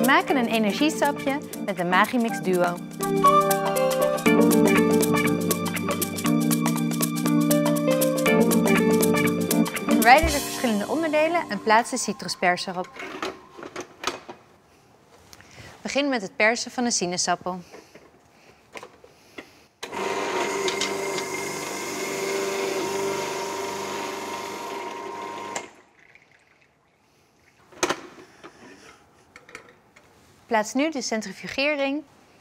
maken een energiesapje met de Magimix Duo. Verwijder de verschillende onderdelen en plaats de citruspers erop. Begin met het persen van een sinaasappel. Plaats nu de centrifugeerring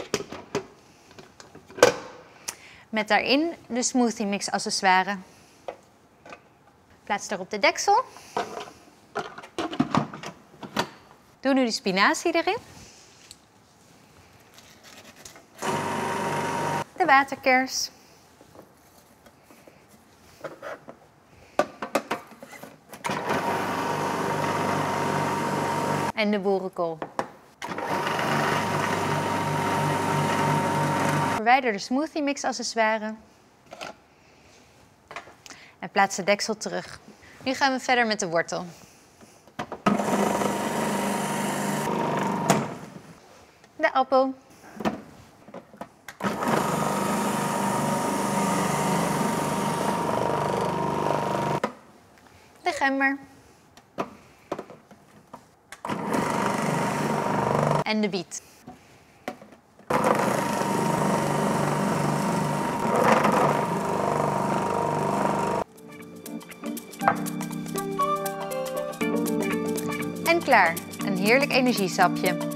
met daarin de smoothie mix accessoire. Plaats daarop de deksel. Doe nu de spinazie erin. De waterkers. En de boerenkool. Verwijder de smoothie mix accessoire. En plaats de deksel terug. Nu gaan we verder met de wortel. De appel. De gember. En de biet. En klaar, een heerlijk energiesapje.